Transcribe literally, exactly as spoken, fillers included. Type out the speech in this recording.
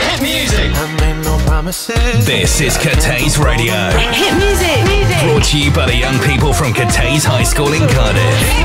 Hit music. I made no promises. This is Cathays Radio. Hit music. Music. Brought to you by the young people from Cathays High School in Cardiff.